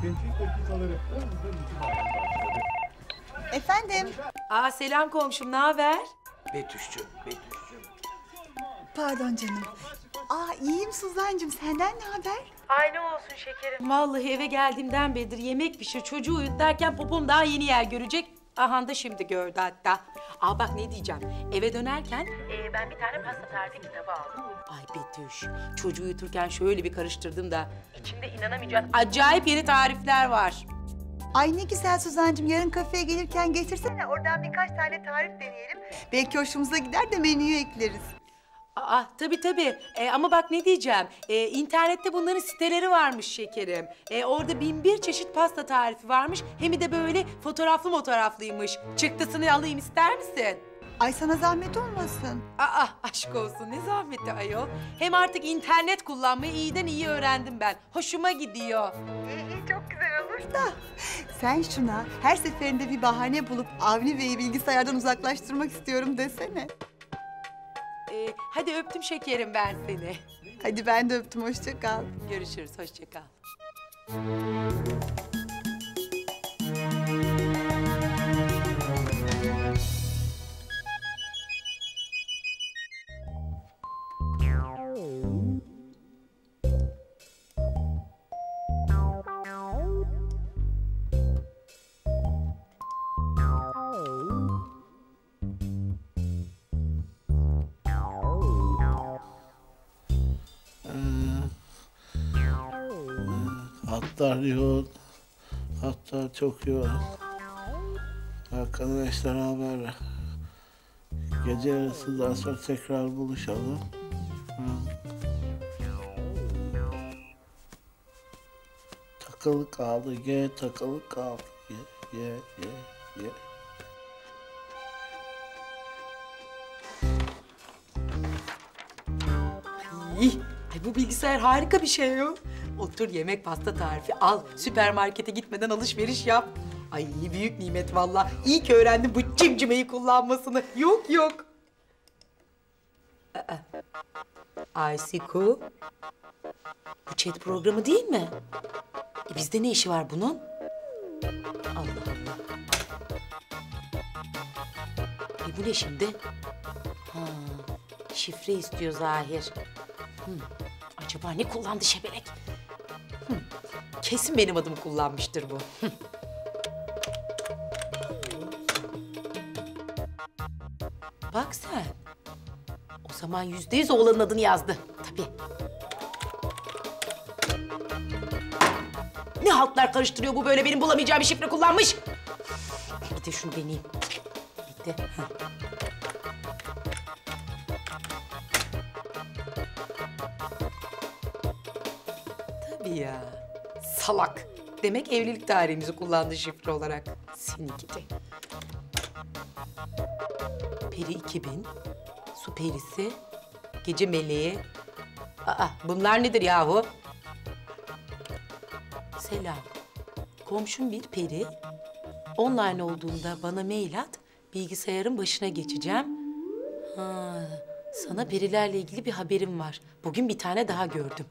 Gençlik dakikaları hızla itibaren başladı. Efendim? Aa selam komşum, ne haber? Betüş'cüm. Pardon canım. İyiyim Suzan'cığım. Senden ne haber? Ay ne olsun şekerim. Vallahi eve geldiğimden beridir yemek pişir, çocuğu uyut derken popom daha yeni yer görecek. Ahan da şimdi gördü hatta. Bak ne diyeceğim. Eve dönerken ben bir tane pasta tarifi kitabı aldım. Ay Betüş, çocuğu uyuturken şöyle bir karıştırdım da içinde inanamayacağın acayip yeni tarifler var. Ay ne güzel Suzan'cığım. Yarın kafeye gelirken getirsene. Oradan birkaç tane tarif deneyelim. Belki hoşumuza gider de menüye ekleriz. Tabii. Ama bak ne diyeceğim. İnternette bunların siteleri varmış şekerim. Orada 1001 çeşit pasta tarifi varmış. Hem de böyle fotoğraflıymış. Çıktısını alayım ister misin? Ay sana zahmet olmasın. Aşk olsun ne zahmeti ayol. Hem artık internet kullanmayı iyiden iyi öğrendim ben. Hoşuma gidiyor. İyi çok güzel olur da. Sen şuna her seferinde bir bahane bulup Avni Bey'i bilgisayardan uzaklaştırmak istiyorum desene. Hadi öptüm şekerim ben seni. Hadi ben de öptüm. Hoşça kal. Görüşürüz, hoşça kal. Hatlar yoğun. Hatlar çok yoğun. Arkadaşlar haber ver. Gece yarısından sonra tekrar buluşalım. Takılı kaldı, takılı kaldı. Ye. Ay bu bilgisayar harika bir şey ya. Otur yemek pasta tarifi al. Süpermarkete gitmeden alışveriş yap. Ay büyük nimet vallahi. İyi ki öğrendim bu cimcimeyi kullanmasını. Yok. Aysiku. Bu chat programı değil mi? Bizde ne işi var bunun? Allah. Bu ne şimdi? Şifre istiyor Zahir. Acaba ne kullandı şebelek? Kesin benim adımı kullanmıştır bu. Bak sen. O zaman %100 oğlanın adını yazdı. Tabii. Ne haltlar karıştırıyor bu böyle, benim bulamayacağım bir şifre kullanmış. Bir de şunu deneyeyim. Bir de. Tabii ya. Salak. Demek evlilik tarihimizi kullandı şifre olarak. Seninki de. Peri 2000, su perisi, gece meleği. Bunlar nedir yahu? Selam. Komşum bir peri. Online olduğunda bana mail at. Bilgisayarın başına geçeceğim. Sana perilerle ilgili bir haberim var. Bugün bir tane daha gördüm.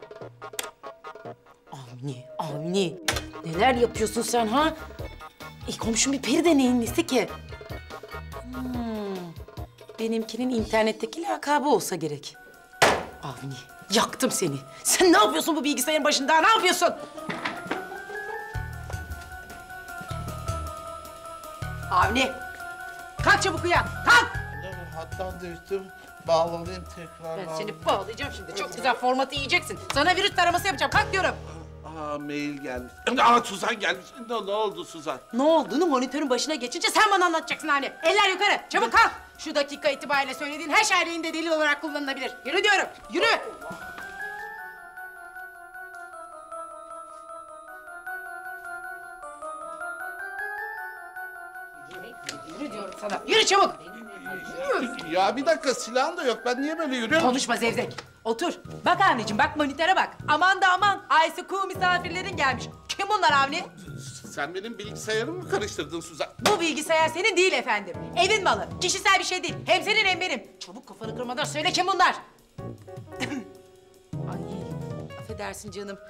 Avni. Neler yapıyorsun sen ha? Komşum bir peri de neyin nesi ki? Benimkinin internetteki lakabı olsa gerek. Avni, yaktım seni. Sen ne yapıyorsun bu bilgisayarın başında? Ne yapıyorsun? Avni, kalk çabuk uyan, kalk! Hattan düştüm. Bağlanayım tekrar. Ben seni bağlayacağım şimdi. Çok güzel formatı yiyeceksin. Sana virüs taraması yapacağım. Kalk diyorum. Mail gelmiş. Suzan gelmiş. Ne oldu Suzan? Ne olduğunu monitörün başına geçince sen bana anlatacaksın Avni. Eller yukarı, çabuk kalk. Şu dakika itibariyle söylediğin her şey aleyhinde delil olarak kullanılabilir. Yürü diyorum, yürü. Yürü diyorum sana. Yürü çabuk. Yürü. Ya bir dakika, silahın da yok. Ben niye böyle yürüyorum? Konuşma zevzek. Otur. Bak Avni'cim, bak monitöre bak. Aman da aman. Aysu misafirlerin gelmiş. Kim bunlar Avni? Sen benim bilgisayarımı mı karıştırdın Suzan? Bu bilgisayar senin değil efendim. Evin malı. Kişisel bir şey değil. Hem senin hem benim. Çabuk kafanı kırmadan söyle kim bunlar? Ay affedersin canım.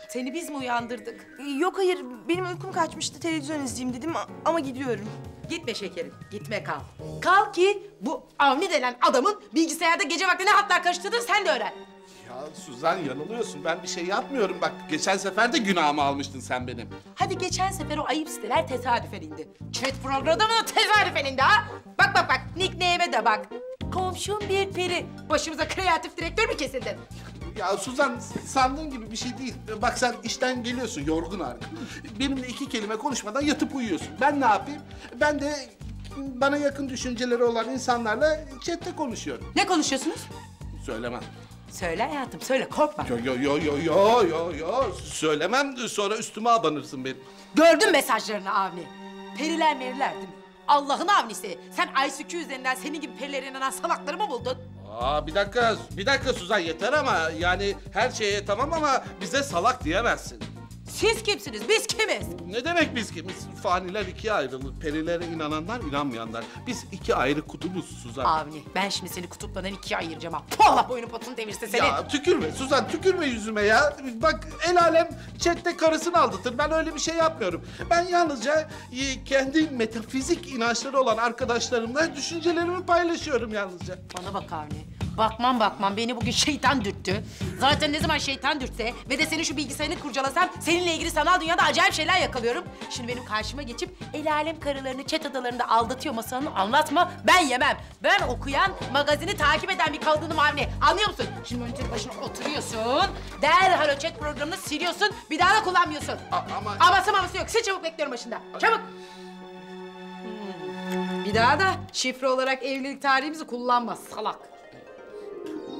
Seni biz mi uyandırdık? Yok hayır, benim uykum kaçmıştı, televizyon izleyeyim dedim ama gidiyorum. Gitme şekerim, gitme kal. Kal ki bu Avni denen adamın bilgisayarda gece vakti ne hatlar karıştırdığını sen de öğren. Ya Suzan yanılıyorsun. Ben bir şey yapmıyorum. Bak geçen sefer de günahımı almıştın sen benim. Hadi geçen sefer o ayıp siteler tesadüfen indi. Chat programı da tesadüfen indi ha. Bak, nickname'e de bak. Komşum bir peri. Başımıza kreatif direktör mü kesildin? Ya Suzan sandığın gibi bir şey değil. Bak sen işten geliyorsun yorgun argın. Benimle 2 kelime konuşmadan yatıp uyuyorsun. Ben ne yapayım? Ben de bana yakın düşünceleri olan insanlarla chatte konuşuyorum. Ne konuşuyorsunuz? Söylemem. Söyle hayatım, söyle korkma. Yo. Söylemem sonra üstüme abanırsın benim. Gördüm mesajlarını Avni. Periler meriler değil mi? Allah'ın Avnisi. Sen ICQ üzerinden senin gibi perilere inanan salakları mı buldun? Aa bir dakika Suzan yeter ama yani her şeye tamam ama bize salak diyemezsin. Siz kimsiniz, biz kimiz? Ne demek biz kimiz? Faniler ikiye ayrılır. Perilere inananlar, inanmayanlar. Biz 2 ayrı kutubuz Suzan. Avni, ben şimdi seni kutuplardan 2'ye ayıracağım ha. Allah boynu potunu devirse seni. Ya tükürme Suzan, tükürme yüzüme ya. Bak el alem chatte karısını aldatır. Ben öyle bir şey yapmıyorum. Ben yalnızca kendi metafizik inançları olan arkadaşlarımla düşüncelerimi paylaşıyorum yalnızca. Bana bak Avni. Bakmam beni bugün şeytan dürttü. Zaten ne zaman şeytan dürtse ve de senin şu bilgisayarını kurcalasam seninle ilgili sanal dünyada acayip şeyler yakalıyorum. Şimdi benim karşıma geçip el alem karılarını chat adalarında aldatıyor masalını anlatma. Ben yemem. Ben okuyan, magazini takip eden bir kadınım Avni. Anlıyor musun? Şimdi monitörün başına oturuyorsun. Derhal o chat programını siliyorsun. Bir daha da kullanmıyorsun. Ama... Maması yok. Sil çabuk, bekliyorum başında. Çabuk. Bir daha da şifre olarak evlilik tarihimizi kullanma salak.